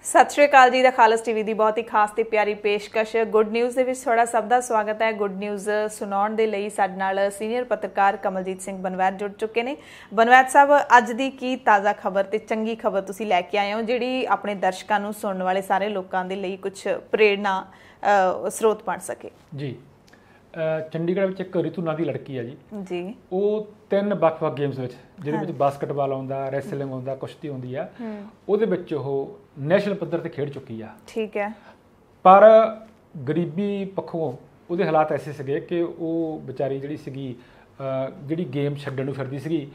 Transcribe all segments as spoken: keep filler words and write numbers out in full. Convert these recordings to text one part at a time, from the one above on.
सत श्री अकाल जी। The खालस TV की बहुत ही खास ते प्यारी पेशकश गुड न्यूज़ दे विच थोड़ा सब का स्वागत है। गुड न्यूज़ सुनाउण दे लई साडे नाल सीनियर पत्रकार कमलजीत सिंह बनवैत जुड़ चुके हैं। बनवैत साहब, अज दी की ताज़ा खबर ते चंगी खबर तुसीं लैके आए हो जिहड़ी अपने दर्शकों नूं सुणन वाले सारे लोगों के लिए कुछ प्रेरणा स्रोत बन सके? जी, चंडीगढ़ में एक रितु नाम की लड़की है जी जी वो तीन ਵੱਖ-ਵੱਖ गेम्स में जिहदे बास्केटबाल आउंदा, रैसलिंग आउंदा, कुश्ती आउंदी आ, ਉਹਦੇ ਵਿੱਚ ਉਹ ਨੈਸ਼ਨਲ ਪੱਧਰ ਤੇ ਖੇਡ ਚੁੱਕੀ ਆ। ਠੀਕ ਹੈ। ਪਰ ਗਰੀਬੀ ਪੱਖੋਂ ਉਹਦੇ ਹਾਲਾਤ ਐਸੇ ਸੀਗੇ ਕਿ ਉਹ ਵਿਚਾਰੀ ਜਿਹੜੀ ਸੀਗੀ ਜਿਹੜੀ ਗੇਮ ਛੱਡਣ ਨੂੰ ਫਿਰਦੀ ਸੀਗੀ।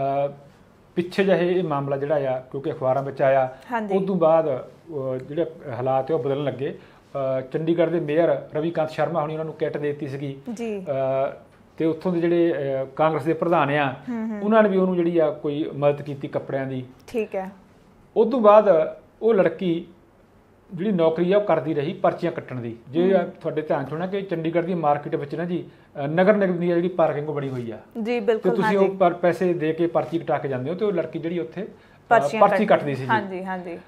ਪਿੱਛੇ ਜਿਹੇ ਇਹ ਮਾਮਲਾ ਜਿਹੜਾ ਆ ਕਿਉਂਕਿ ਅਖਬਾਰਾਂ ਵਿੱਚ ਆਇਆ, ਉਸ ਤੋਂ ਬਾਅਦ ਜਿਹੜੇ ਹਾਲਾਤ ਉਹ ਬਦਲਣ ਲੱਗੇ। ਚੰਡੀਗੜ੍ਹ ਦੇ ਮੇਅਰ ਰਵੀਕਾਂਤ ਸ਼ਰਮਾ ਹੁਣੀ ਉਹਨਾਂ ਨੂੰ ਕਿੱਟ ਦੇ ਦਿੱਤੀ ਸੀਗੀ ਤੇ ਉੱਥੋਂ ਦੇ ਜਿਹੜੇ ਕਾਂਗਰਸ ਦੇ ਪ੍ਰਧਾਨ ਆ ਉਹਨਾਂ ਨੇ ਵੀ ਉਹਨੂੰ ਜਿਹੜੀ ਆ ਕੋਈ ਮਦਦ ਕੀਤੀ ਕੱਪੜਿਆਂ ਦੀ। ਠੀਕ ਹੈ। ਉਸ ਤੋਂ ਬਾਅਦ ਉਹ ਲੜਕੀ ਜਿਹੜੀ ਨੌਕਰੀ ਆ ਉਹ ਕਰਦੀ ਰਹੀ ਪਰਚੀਆਂ ਕੱਟਣ ਦੀ। ਜੇ ਤੁਹਾਡੇ ਧਿਆਨ ਚ ਹੋਣਾ ਕਿ ਚੰਡੀਗੜ੍ਹ ਦੀ ਮਾਰਕੀਟ ਵਿੱਚ ਨਾ ਜੀ ਨਗਰ ਨਿਗਮ ਦੀ ਜਿਹੜੀ ਪਾਰਕਿੰਗ ਬੜੀ ਹੋਈ ਆ ਜੀ, ਬਿਲਕੁਲ, ਤੇ ਤੁਸੀਂ ਉਹ ਪਰ ਪੈਸੇ ਦੇ ਕੇ ਪਰਚੀ ਕਟਾ ਕੇ ਜਾਂਦੇ ਹੋ ਤੇ ਉਹ ਲੜਕੀ ਜਿਹੜੀ ਉੱਥੇ ਪਰਚੀ ਕੱਟਦੀ ਸੀ। ਹਾਂਜੀ ਹਾਂਜੀ।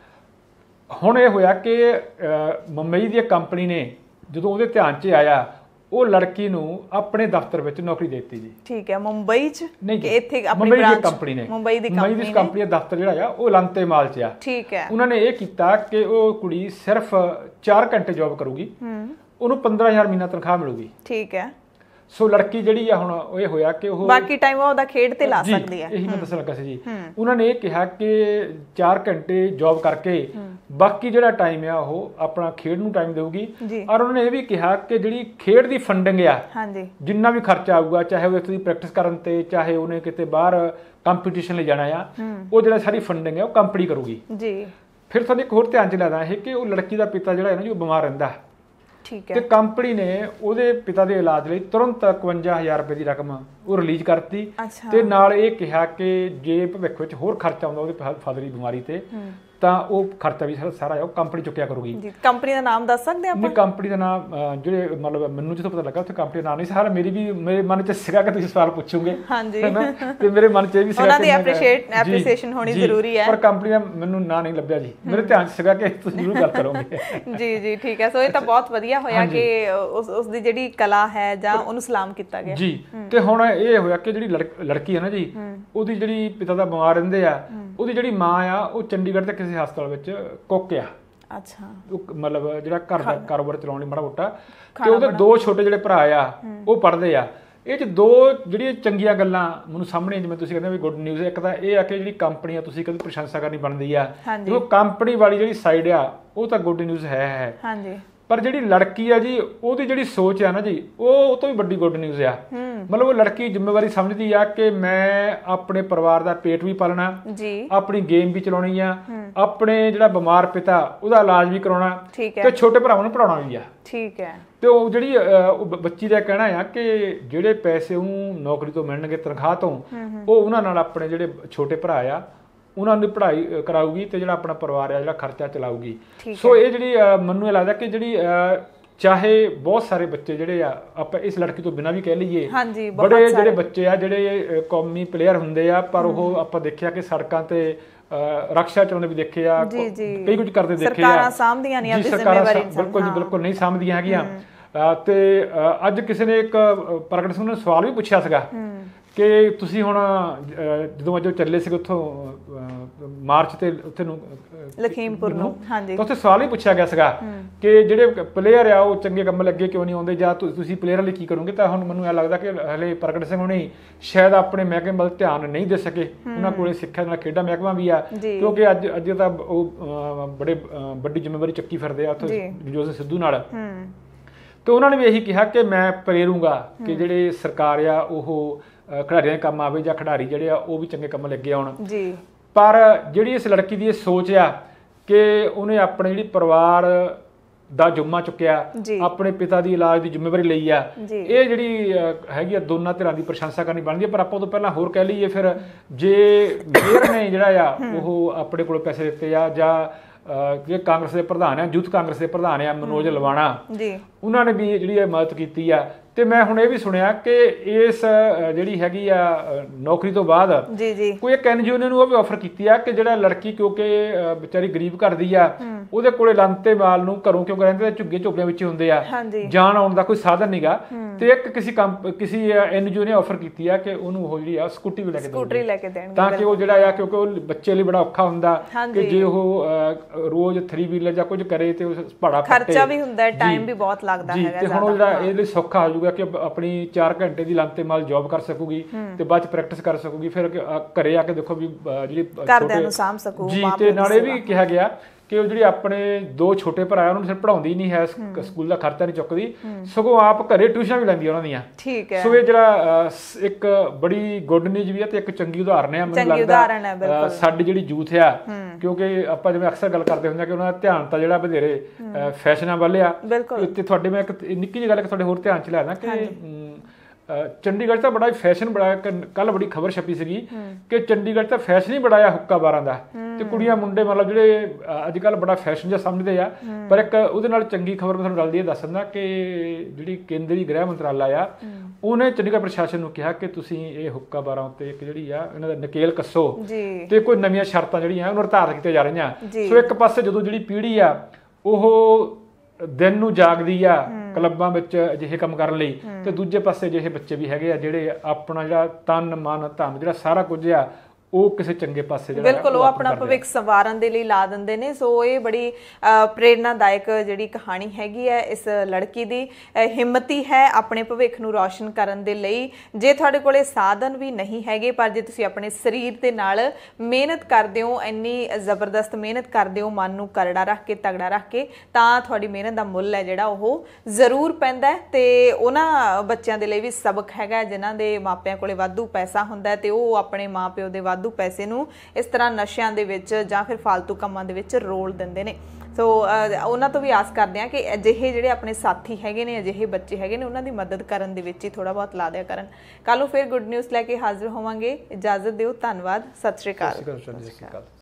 ਹੁਣ ਇਹ ਹੋਇਆ ਕਿ ਮੁੰਬਈ ਦੀ ਇੱਕ ਕੰਪਨੀ ਨੇ ਜਦੋਂ ਉਹਦੇ ਧਿਆਨ 'ਚ ਆਇਆ ਉਹ ਲੜਕੀ ਨੂੰ ਆਪਣੇ ਦਫ਼ਤਰ ਵਿੱਚ ਨੌਕਰੀ ਦੇ ਦਿੱਤੀ ਜੀ। ਠੀਕ ਹੈ। ਮੁੰਬਈ 'ਚ ਨਹੀਂ, ਇੱਥੇ ਆਪਣੀ ਬ੍ਰਾਂਚ ਕੰਪਨੀ ਨੇ ਮੁੰਬਈ ਦੀ ਮੁੰਬਈ ਦੀ ਕੰਪਨੀ ਦਾ ਦਫ਼ਤਰ ਜਿਹੜਾ ਆ ਉਹ ਲੰਤੇ ਮਾਲ 'ਚ ਆ। ਠੀਕ ਹੈ। ਉਹਨਾਂ ਨੇ ਇਹ ਕੀਤਾ ਕਿ ਉਹ ਕੁੜੀ ਸਿਰਫ ਚਾਰ ਘੰਟੇ ਜੌਬ ਕਰੂਗੀ, ਉਹਨੂੰ ਪੰਦਰਾਂ ਹਜ਼ਾਰ ਮਹੀਨਾ ਤਨਖਾਹ ਮਿਲੂਗੀ। ਠੀਕ ਹੈ। ਸੋ ਲੜਕੀ ਜਿਹੜੀ ਆ ਹੁਣ ਇਹ ਹੋਇਆ ਕਿ ਉਹ ਬਾਕੀ ਟਾਈਮ ਉਹਦਾ ਖੇਡ ਤੇ ਲਾ ਸਕਦੀ ਹੈ। ਇਹੀ ਮੈਂ ਦੱਸਣ ਲੱਗਾ ਸੀ ਜੀ। ਉਹਨਾਂ ਨੇ ਇਹ ਕਿਹਾ ਕਿ ਚਾਰ ਘੰਟੇ ਜੌਬ ਕਰਕੇ ਬਾਕੀ ਜਿਹੜਾ ਟਾਈਮ ਆ ਉਹ ਆਪਣਾ ਖੇਡ ਨੂੰ ਟਾਈਮ ਦੇਊਗੀ। ਔਰ ਉਹਨਾਂ ਨੇ ਇਹ ਵੀ ਕਿਹਾ ਕਿ ਜਿਹੜੀ ਖੇਡ ਦੀ ਫੰਡਿੰਗ ਆ ਜਿੰਨਾ ਵੀ ਖਰਚਾ ਆਊਗਾ, ਚਾਹੇ ਉਹ ਇੱਥੇ ਦੀ ਪ੍ਰੈਕਟਿਸ ਕਰਨ ਤੇ ਚਾਹੇ ਉਹਨੇ ਕਿਤੇ ਬਾਹਰ ਕੰਪੀਟੀਸ਼ਨ ਲਈ ਜਾਣਾ ਆ, ਉਹ ਜਿਹੜਾ ਸਾਰੀ ਫੰਡਿੰਗ ਆ ਉਹ ਕੰਪਨੀ ਕਰੂਗੀ ਜੀ। ਫਿਰ ਤੁਹਾਨੂੰ ਇੱਕ ਹੋਰ ਧਿਆਨ ਚ ਲੈਣਾ ਇਹ ਕਿ ਉਹ ਲੜਕੀ ਦਾ ਪਿਤਾ ਜਿਹੜਾ ਹੈ ਨਾ ਜੀ ਉਹ ਬਿਮਾਰ ਰਹਿੰਦਾ। ਠੀਕ ਹੈ। ਤੇ ਕੰਪਨੀ ਨੇ ਉਹਦੇ ਪਿਤਾ ਦੇ ਇਲਾਜ ਲਈ ਤੁਰੰਤ ਇਕਵੰਜਾ ਹਜ਼ਾਰ ਰੁਪਏ ਦੀ ਰਕਮ ਉਹ ਰਿਲੀਜ਼ ਕਰਤੀ ਤੇ ਨਾਲ ਇਹ ਕਿਹਾ ਕਿ ਜੇ ਭਵਿੱਖ ਵਿੱਚ ਹੋਰ ਖਰਚਾ ਆਉਂਦਾ ਉਹਦੇ ਫਾਦਰ ਦੀ ਬਿਮਾਰੀ ਤੇ ਤਾਂ ਉਹ ਖਰਚਾ ਵੀ ਸਾਰਾ ਉਹ ਕੰਪਨੀ ਚੁੱਕਿਆ ਕਰੂਗੀ। ਜੀ, ਕੰਪਨੀ ਦਾ ਨਾਮ ਦੱਸ ਸਕਦੇ ਆਪਾਂ? ਨਹੀਂ, ਕੰਪਨੀ ਦਾ ਨਾਮ ਜਿਹੜੇ ਮਤਲਬ ਮੈਨੂੰ ਜਦੋਂ ਪਤਾ ਲੱਗਾ ਉੱਥੇ ਕੰਪਨੀ ਦਾ ਨਾਮ ਨਹੀਂ ਸਾਰਾ ਮੇਰੀ ਵੀ ਮੇਰੇ ਮਨ 'ਚ ਸੀਗਾ ਕਿ ਤੁਸੀਂ ਸਵਾਲ ਪੁੱਛੋਗੇ। ਹਾਂਜੀ। ਤੇ ਮੇਰੇ ਮਨ 'ਚ ਇਹ ਵੀ ਸੀਗਾ ਉਹਨਾਂ ਦੀ ਐਪਰੀਸ਼ੀਏਟ ਐਪਰੀਸੀਏਸ਼ਨ ਹੋਣੀ ਜ਼ਰੂਰੀ ਹੈ। ਪਰ ਕੰਪਨੀ ਦਾ ਮੈਨੂੰ ਨਾਂ ਨਹੀਂ ਲੱਭਿਆ ਜੀ। ਮੇਰੇ ਧਿਆਨ 'ਚ ਸੀਗਾ ਕਿ ਤੁਸੀਂ ਜ਼ਰੂਰ ਗੱਲ ਕਰੋਗੇ। ਜੀ ਜੀ, ਠੀਕ ਹੈ। ਸੋ ਇਹ ਤਾਂ ਬਹੁਤ ਵਧੀਆ ਹੋਇਆ ਕਿ ਉਸ ਉਸ ਦੀ ਜਿਹੜੀ ਕਲਾ ਹੈ ਜਾਂ ਉਹਨੂੰ ਸਲਾਮ ਕੀਤਾ ਗਿਆ ਜੀ। ਤੇ ਹੁਣ ਇਹ ਹੋਇਆ ਕਿ ਜਿਹੜੀ ਲੜਕੀ ਹੈ ਨਾ ਜੀ ਉਹਦੀ ਜਿਹੜੀ ਪਿਤਾ ਦਾ ਬਿਮਾਰ ਰਹਿੰਦੇ ਆ, ਉਹਦੀ ਜਿਹੜੀ ਮਾਂ ਆ ਉਹ ਚੰਡੀਗੜ੍ਹ ਦੇ ਕਿਸੇ ਹਸਪਤਾਲ ਵਿੱਚ ਕੁੱਕ ਆ। ਅੱਛਾ। ਮਤਲਬ ਜਿਹੜਾ ਘਰ ਦਾ ਕਾਰੋਬਾਰ ਚਲਾਉਣ ਲਈ ਮਾੜਾ ਮੋਟਾ। ਤੇ ਉਹਦੇ ਦੋ ਛੋਟੇ ਜਿਹੜੇ ਭਰਾ ਆ ਉਹ ਪੜ੍ਹਦੇ ਆ। ਇਹ 'ਚ ਦੋ ਜਿਹੜੀਆਂ ਚੰਗੀਆਂ ਗੱਲਾਂ ਮੈਨੂੰ ਸਾਹਮਣੇ ਜਿਵੇਂ ਤੁਸੀਂ ਕਹਿੰਦੇ ਵੀ ਗੁੱਡ ਨਿਊਜ਼, ਇੱਕ ਤਾਂ ਇਹ ਆ ਕਿ ਜਿਹੜੀ ਕੰਪਨੀ ਆ ਤੁਸੀਂ ਕਦੇ ਪ੍ਰਸ਼ੰਸਾ ਕਰਨੀ ਬਣਦੀ ਆ, ਉਹ ਕੰਪਨੀ ਵਾਲੀ ਜਿਹੜੀ ਸਾਈਡ ਆ ਉਹ ਤਾਂ ਗੁੱਡ ਨਿਊਜ਼ ਹੈ ਹੈ ਹਾਂਜੀ। ਪਰ ਜਿਹੜੀ ਲੜਕੀ ਆ ਜੀ ਉਹਦੀ ਜਿਹੜੀ ਸੋਚ ਆ ਨਾ ਜੀ ਉਹ ਉਹ ਤੋਂ ਵੀ ਵੱਡੀ ਗੁੱਡ ਨਿਊਜ਼ ਆ। ਮਤਲਬ ਉਹ ਲੜਕੀ ਜ਼ਿੰਮੇਵਾਰੀ ਸਮਝਦੀ ਆ ਕਿ ਮੈਂ ਆਪਣੇ ਪਰਿਵਾਰ ਦਾ ਪੇਟ ਵੀ ਪਾਲਣਾ ਜੀ, ਆਪਣੀ ਗੇਮ ਵੀ ਚਲਾਉਣੀ ਆ, ਆਪਣੇ ਜਿਹੜਾ ਬਿਮਾਰ ਪਿਤਾ ਉਹਦਾ ਇਲਾਜ ਵੀ ਕਰਾਉਣਾ ਤੇ ਛੋਟੇ ਭਰਾਵਾਂ ਨੂੰ ਪੜਾਉਣਾ ਵੀ ਆ। ਠੀਕ ਹੈ। ਤੇ ਉਹ ਜਿਹੜੀ ਬੱਚੀ ਦਾ ਕਹਿਣਾ ਆ ਕਿ ਜਿਹੜੇ ਪੈਸੇ ਉਹਨੂੰ ਨੌਕਰੀ ਤੋਂ ਮਿਲਣਗੇ ਤਨਖਾਹ ਤੋਂ ਉਹ ਉਹਨਾਂ ਨਾਲ ਆਪਣੇ ਜਿਹੜੇ ਛੋਟੇ ਭਰਾ ਆ ਉਹਨਾਂ ਨੂੰ ਪੜ੍ਹਾਈ ਕਰਾਊਗੀ ਤੇ ਜਿਹੜਾ ਆਪਣਾ ਪਰਿਵਾਰ ਆ ਜਿਹੜਾ ਖਰਚਾ ਚਲਾਊਗੀ। ਸੋ ਇਹ ਜਿਹੜੀ ਮੈਨੂੰ ਇਹ ਲੱਗਦਾ ਕਿ ਜਿਹੜੀ ਚਾਹੇ ਬਹੁਤ ਸਾਰੇ ਬੱਚੇ ਜਿਹੜੇ ਆ ਆਪਾਂ ਇਸ ਲੜਕੀ ਤੋਂ ਬਿਨਾਂ ਵੀ ਕਹਿ ਲਈਏ ਬੜੇ ਜਿਹੜੇ ਬੱਚੇ ਆ ਜਿਹੜੇ ਕੌਮੀ ਪਲੇਅਰ ਹੁੰਦੇ ਆ ਪਰ ਉਹ ਆਪਾਂ ਦੇਖਿਆ ਕਿ ਸੜਕਾਂ ਤੇ ਰਕਸ਼ਾ ਚਲਾਉਂਦੇ ਵੀ ਦੇਖੇ ਆ, ਕਈ ਕੁਝ ਕਰਦੇ ਦੇਖੇ ਆ। ਸਰਕਾਰਾਂ ਸਾਂਭਦੀਆਂ ਨਹੀਂ ਆਪਣੀ ਜ਼ਿੰਮੇਵਾਰੀ। ਬਿਲਕੁਲ ਜੀ, ਬਿਲਕੁਲ ਨਹੀਂ ਸਾਂਭਦੀਆਂ ਹੈਗੀਆਂ। ਤੇ ਅੱਜ ਕਿਸੇ ਨੇ ਇੱਕ ਪ੍ਰਗਟ ਸਿੰਘ ਨੂੰ ਸਵਾਲ ਵੀ ਪੁੱਛਿਆ ਸੀਗਾ ਕਿ ਤੁਸੀਂ ਹੁਣ ਜਦੋਂ ਅੱਜ ਚੱਲੇ ਸੀਗੇ ਉੱਥੋਂ ਮਾਰਚ ਤੇ ਉੱਥੇ ਨੂੰ ਲਖੀਮਪੁਰ ਨੂੰ, ਹਾਂਜੀ, ਤਾਂ ਉੱਥੇ ਸਵਾਲ ਹੀ ਪੁੱਛਿਆ ਗਿਆ ਸੀਗਾ ਕਿ ਜਿਹੜੇ ਪਲੇਅਰ ਆ ਉਹ ਚੰਗੇ ਕੰਮ ਲੱਗੇ ਕਿਉਂ ਨਹੀਂ ਆਉਂਦੇ ਜਾਂ ਤੁਸੀਂ ਪਲੇਅਰਾਂ ਲਈ ਕੀ ਕਰੋਗੇ। ਤਾਂ ਹੁਣ ਮੈਨੂੰ ਇਹ ਲੱਗਦਾ ਕਿ ਹਲੇ ਪ੍ਰਗਟ ਸਿੰਘ ਹੁਣੀ ਸ਼ਾਇਦ ਆਪਣੇ ਮਹਿਕਮੇ ਵੱਲ ਧਿਆਨ ਨਹੀਂ ਦੇ ਸਕੇ। ਉਹਨਾਂ ਕੋਲੇ ਸਿੱਖਿਆ ਨਾਲ ਖੇਡਾਂ ਮਹਿਕਮਾ ਵੀ ਆ ਕਿਉਂਕਿ ਅੱਜ ਅੱਜ ਤਾਂ ਉਹ ਬੜੇ ਵੱਡੀ ਜ਼ਿੰਮੇਵਾਰੀ ਚੱਕੀ ਫਿਰਦੇ ਆ ਉੱਥੇ ਜੋਸਨ ਸਿੱਧੂ ਨਾਲ। ਤੇ ਉਹਨਾਂ ਨੇ ਵੀ ਇਹੀ ਕਿਹਾ ਕਿ ਮੈਂ ਪ੍ਰੇਰੂੰਗਾ ਕਿ ਜਿਹੜੇ ਸਰਕਾਰ ਆ ਉਹ ਖਿਡਾਰੀਆਂ ਦੇ ਕੰਮ ਆਵੇ ਜਾਂ ਖਿਡਾਰੀ ਜਿਹੜੇ ਆ ਉਹ ਵੀ ਚੰਗੇ ਕੰਮ ਲੱਗੇ ਆਉਣ ਜੀ। ਪਰ ਜਿਹੜੀ ਇਸ ਲੜਕੀ ਦੀ ਇਹ ਸੋਚ ਆ ਕਿ ਉਹਨੇ ਆਪਣੇ ਜਿਹੜੀ ਪਰਿਵਾਰ ਦਾ ਜ਼ਿੰਮਾ ਚੁੱਕਿਆ, ਆਪਣੇ ਪਿਤਾ ਦੀ ਇਲਾਜ ਦੀ ਜ਼ਿੰਮੇਵਾਰੀ ਲਈ ਆ, ਇਹ ਜਿਹੜੀ ਹੈਗੀ ਆ ਦੋਨਾਂ ਧਿਰਾਂ ਦੀ ਪ੍ਰਸ਼ੰਸਾ ਕਰਨੀ ਬਣਦੀ ਹੈ। ਪਰ ਆਪਾਂ ਤੋਂ ਪਹਿਲਾਂ ਹੋਰ ਕਹਿ ਲਈਏ ਫਿਰ ਜੇ ਮੇਅਰ ਨੇ ਜਿਹੜਾ ਆ ਉਹ ਆਪਣੇ ਕੋਲ ਪੈਸੇ ਦਿੱਤੇ ਆ ਜਾਂ ਜਿਹੜੇ ਕਾਂਗਰਸ ਦੇ ਪ੍ਰਧਾਨ ਆ, ਯੂਥ ਕਾਂਗਰਸ ਦੇ ਪ੍ਰਧਾਨ ਆ ਮਨੋਜ ਲਵਾਣਾ, ਉਹਨਾਂ ਨੇ ਵੀ ਜਿਹੜੀ ਮਦਦ ਕੀਤੀ ਆ ਤੇ ਮੈਂ ਹੁਣ ਇਹ ਵੀ ਸੁਣਿਆ ਕਿ ਇਸ ਜਿਹੜੀ ਹੈਗੀ ਆ ਨੌਕਰੀ ਤੋਂ ਬਾਅਦ ਜੀ ਜੀ ਕੋਈ ਇੱਕ ਐਨਜੀਓ ਨੇ ਨੂੰ ਉਹ ਵੀ ਆਫਰ ਕੀਤੀ ਆ ਕਿ ਜਿਹੜਾ ਲੜਕੀ ਕਿਉਂਕਿ ਵਿਚਾਰੀ ਗਰੀਬ ਘਰ ਦੀ ਆ, ਉਹਦੇ ਕੋਲੇ ਲੰਤੇ ਮਾਲ ਨੂੰ ਘਰੋਂ ਕਿਉਂਕਿ ਰਹਿੰਦੇ ਝੁੱਗੇ ਝੋਪੜਿਆਂ ਵਿੱਚ ਹੁੰਦੇ ਆ, ਜਾਣ ਆਉਣ ਦਾ ਕੋਈ ਸਾਧਨ ਨਹੀਂਗਾ, ਤੇ ਇੱਕ ਕਿਸੇ ਕੰਪ ਕਿਸੇ ਐਨਜੀਓ ਨੇ ਆਫਰ ਕੀਤੀ ਆ ਕਿ ਉਹਨੂੰ ਉਹ ਜਿਹੜੀ ਆ ਸਕੂਟੀ ਵੀ ਲੈ ਕੇ ਸਕੂਟਰੀ ਲੈ ਕੇ ਦੇਣਗੇ, ਤਾਂ ਕਿ ਉਹ ਜਿਹੜਾ ਆ ਕਿਉਂਕਿ ਉਹ ਬੱਚੇ ਲਈ ਬੜਾ ਔਖਾ ਹੁੰਦਾ ਕਿ ਜੇ ਉਹ ਰੋਜ਼ ਥਰੀ ਵੀਲਰ ਜਾਂ ਕੁਝ ਕਰੇ ਤੇ ਉਸ ਭਾੜਾ ਖਰਚਾ ਵੀ ਹੁੰਦਾ, ਟਾਈਮ ਵੀ ਬਹੁਤ ਲੱਗਦਾ ਹੈਗਾ। ਤੇ ਹੁਣ ਉਹ ਜਿਹੜਾ ਇਹਦੇ ਲਈ ਸੌਖਾ ਹੋ ਜਾਊਗਾ ਕਿ ਆਪਣੀ ਚਾਰ ਘੰਟੇ ਦੀ ਲੰਤੇ ਮਾਲ ਜੌਬ ਕਰ ਸਕੂਗੀ ਤੇ ਬਾਅਦ ਚ ਪ੍ਰੈਕਟਿਸ ਕਰ ਸਕੂਗੀ, ਫਿਰ ਘਰੇ ਆ ਕੇ ਦੇਖੋ ਵੀ ਜਿਹੜੀ ਘਰਦਿਆਂ ਨੂੰ ਸਾਂਭ ਸਕੂ। ਜੀ ਤੇ ਨਾਲੇ ਵੀ ਕਿਹਾ ਗਿਆ ਕਿ ਉਹ ਜਿਹੜੀ ਆਪਣੇ ਦੋ ਛੋਟੇ ਭਰਾ ਉਹਨਾਂ ਨੂੰ ਸਿਰਫ ਪੜਾਉਂਦੀ ਨਹੀਂ ਹੈ, ਸਕੂਲ ਦਾ ਖਰਚਾ ਨਹੀਂ ਚੁੱਕਦੀ, ਸਗੋਂ ਆਪ ਘਰੇ ਟਿਊਸ਼ਨਾਂ ਵੀ ਲੈਂਦੀ ਉਹਨਾਂ ਦੀਆਂ। ਠੀਕ ਹੈ। ਸੋ ਇਹ ਜਿਹੜਾ ਇੱਕ ਬੜੀ ਗੁੱਡ ਨਿਊਜ਼ ਵੀ ਹੈ ਤੇ ਇੱਕ ਚੰਗੀ ਉਦਾਹਰਨ ਹੈ। ਮੈਨੂੰ ਲੱਗਦਾ ਸਾਡੀ ਜਿਹੜੀ ਯੂਥ ਆ, ਕਿਉਂਕਿ ਆਪਾਂ ਜਿਵੇਂ ਅਕਸਰ ਗੱਲ ਕਰਦੇ ਹੁੰਦੇ ਆ ਕਿ ਉਹਨਾਂ ਦਾ ਧਿਆਨ ਤਾਂ ਜਿਹੜਾ ਵਧੇਰੇ ਫੈਸ਼ਨਾਂ ਵੱਲ ਆ, ਤੇ ਤੁਹਾਡੇ ਮੈਂ ਇੱਕ ਨਿੱਕੀ ਜਿਹੀ ਗੱਲ ਤੁਹਾਡੇ ਹੋਰ ਧਿਆਨ ਚ ਲਿਆਦਾ ਕਿ ਚੰਡੀਗੜ੍ਹ ਤਾਂ ਬੜਾ ਫੈਸ਼ਨ ਬੜਾ, ਕੱਲ ਬੜੀ ਖਬਰ ਛਪੀ ਸੀਗੀ ਕਿ ਚੰਡੀਗੜ੍ਹ ਤਾਂ ਫੈਸ਼ਨ ਹੀ ਬੜਾ ਆ ਹੁੱਕਾ ਬਾਰਾਂ ਦਾ, ਤੇ ਕੁੜੀਆਂ ਮੁੰਡੇ ਮਤਲਬ ਜਿਹੜੇ ਅੱਜ ਕੱਲ ਬੜਾ ਫੈਸ਼ਨ ਜਿਹਾ ਸਮਝਦੇ ਆ। ਪਰ ਇੱਕ ਉਹਦੇ ਨਾਲ ਚੰਗੀ ਖਬਰ ਮੈਂ ਤੁਹਾਨੂੰ ਰਲਦੀ ਹੈ ਦੱਸ ਦਿੰਦਾ ਕਿ ਜਿਹੜੀ ਕੇਂਦਰੀ ਗ੍ਰਹਿ ਮੰਤਰਾਲਾ ਆ, ਉਹਨੇ ਚੰਡੀਗੜ੍ਹ ਪ੍ਰਸ਼ਾਸਨ ਨੂੰ ਕਿਹਾ ਕਿ ਤੁਸੀਂ ਇਹ ਹੁੱਕਾ ਬਾਰਾਂ ਉੱਤੇ ਇੱਕ ਜਿਹੜੀ ਆ ਇਹਨਾਂ ਦਾ ਨਕੇਲ ਕੱਸੋ ਤੇ ਕੋਈ ਨਵੀਆਂ ਸ਼ਰਤਾਂ ਜਿਹੜੀਆਂ ਉਹਨੂੰ ਨਿਰਧਾਰਿਤ ਕੀਤੀਆਂ ਜਾ ਰਹੀਆਂ। ਸੋ ਇੱਕ ਪਾਸੇ ਜਦੋਂ ਜਿਹੜੀ ਪੀੜ੍ਹੀ ਆ ਉਹ ਦਿਨ ਨੂੰ ਜਾਗਦੀ ਆ ਕਲੱਬਾਂ ਵਿੱਚ ਅਜਿਹੇ ਕੰਮ ਕਰਨ ਲਈ, ਤੇ ਦੂਜੇ ਪਾਸੇ ਅਜਿਹੇ ਬੱਚੇ ਵੀ ਹੈਗੇ ਆ ਜਿਹੜੇ ਆਪਣਾ ਜਿਹੜਾ ਤਨ ਮਨ ਧਨ ਜਿਹੜਾ ਸਾਰਾ ਕੁਝ ਆ ਉਹ ਕਿਸੇ ਚੰਗੇ ਪਾਸੇ ਜਿਹੜਾ ਬਿਲਕੁਲ ਉਹ ਆਪਣਾ ਭਵਿੱਖ ਸੰਵਾਰਨ ਦੇ ਲਈ ਲਾ ਦਿੰਦੇ ਨੇ। ਸੋ ਇਹ ਬੜੀ ਪ੍ਰੇਰਨਾਦਾਇਕ ਜਿਹੜੀ ਕਹਾਣੀ ਹੈਗੀ ਹੈ ਇਸ ਲੜਕੀ ਦੀ, ਹਿੰਮਤੀ ਹੈ ਆਪਣੇ ਭਵਿੱਖ ਨੂੰ ਰੌਸ਼ਨ ਕਰਨ ਦੇ ਲਈ। ਜੇ ਤੁਹਾਡੇ ਕੋਲੇ ਸਾਧਨ ਵੀ ਨਹੀਂ ਹੈਗੇ, ਪਰ ਜੇ ਤੁਸੀਂ ਆਪਣੇ ਸਰੀਰ ਦੇ ਨਾਲ ਮਿਹਨਤ ਕਰਦੇ ਹੋ, ਇੰਨੀ ਜ਼ਬਰਦਸਤ ਮਿਹਨਤ ਕਰਦੇ ਹੋ ਮਨ ਨੂੰ ਕਰੜਾ ਰੱਖ ਕੇ ਤਗੜਾ ਰੱਖ ਕੇ, ਤਾਂ ਤੁਹਾਡੀ ਮਿਹਨਤ ਦਾ ਮੁੱਲ ਹੈ ਜਿਹੜਾ ਉਹ ਜ਼ਰੂਰ ਪੈਂਦਾ। ਤੇ ਉਹਨਾਂ ਬੱਚਿਆਂ ਦੇ ਲਈ ਵੀ ਸਬਕ ਹੈਗਾ ਜਿਨ੍ਹਾਂ ਦੇ ਮਾਪਿਆਂ ਕੋਲੇ ਵਾਧੂ ਪੈਸਾ ਹੁੰਦਾ ਤੇ ਉਹ ਆਪਣੇ ਮਾਂ ਪਿਓ ਦੇ ਵਾਧੂ ਪੈਸੇ ਨੂੰ ਇਸ ਤਰ੍ਹਾਂ ਨਸ਼ਿਆਂ ਦੇ ਵਿੱਚ ਜਾਂ ਫਿਰ ਫਾਲਤੂ ਕੰਮਾਂ ਦੇ ਵਿੱਚ ਰੋਲ ਦਿੰਦੇ ਨੇ। ਸੋ ਉਹਨਾਂ ਤੋਂ ਵੀ ਆਸ ਕਰਦੇ ਹਾਂ ਕਿ ਅਜਿਹੇ ਜਿਹੜੇ ਆਪਣੇ ਸਾਥੀ ਹੈਗੇ ਨੇ, ਅਜਿਹੇ ਬੱਚੇ ਹੈਗੇ ਨੇ, ਉਹਨਾਂ ਦੀ ਮਦਦ ਕਰਨ ਦੇ ਵਿੱਚ ਹੀ ਥੋੜਾ ਬਹੁਤ ਲਾ ਦਿਆ ਕਰਨ। ਕੱਲ ਨੂੰ ਫਿਰ ਗੁੱਡ ਨਿਊਜ਼ ਲੈ ਕੇ ਹਾਜ਼ਰ ਹੋਵਾਂਗੇ। ਇਜਾਜ਼ਤ ਦਿਓ, ਧੰਨਵਾਦ, ਸਤਿ ਸ਼੍ਰੀ ਅਕਾਲ।